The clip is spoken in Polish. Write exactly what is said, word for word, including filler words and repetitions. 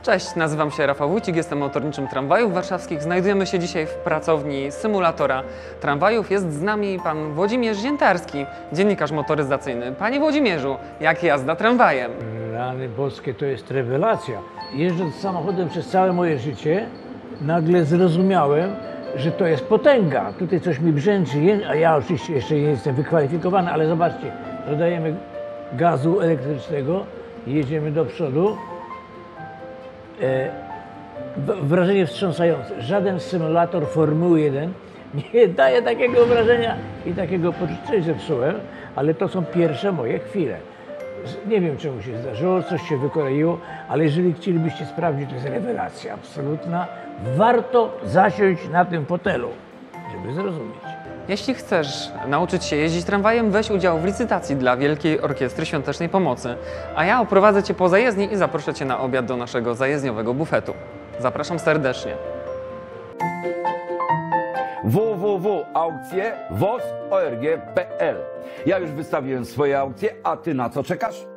Cześć, nazywam się Rafał Wójcik, jestem motorniczym tramwajów warszawskich. Znajdujemy się dzisiaj w pracowni symulatora tramwajów. Jest z nami pan Włodzimierz Ziętarski, dziennikarz motoryzacyjny. Panie Włodzimierzu, jak jazda tramwajem? Rany boskie, to jest rewelacja. Jeżdżąc samochodem przez całe moje życie, nagle zrozumiałem, że to jest potęga. Tutaj coś mi brzęczy, a ja oczywiście jeszcze nie jestem wykwalifikowany, ale zobaczcie, dodajemy gazu elektrycznego, jedziemy do przodu. E, wrażenie wstrząsające. Żaden symulator Formuły jeden nie daje takiego wrażenia i takiego poczucia, że zepsułem, ale to są pierwsze moje chwile. Nie wiem, czemu się zdarzyło, coś się wykoleiło, ale jeżeli chcielibyście sprawdzić, to jest rewelacja absolutna. Warto zasiąść na tym fotelu, żeby zrozumieć. Jeśli chcesz nauczyć się jeździć tramwajem, weź udział w licytacji dla Wielkiej Orkiestry Świątecznej Pomocy, a ja oprowadzę Cię po zajezdni i zaproszę Cię na obiad do naszego zajezdniowego bufetu. Zapraszam serdecznie. w w w kropka aukcje woz kropka org kropka p l. Ja już wystawiłem swoje aukcje, a Ty na co czekasz?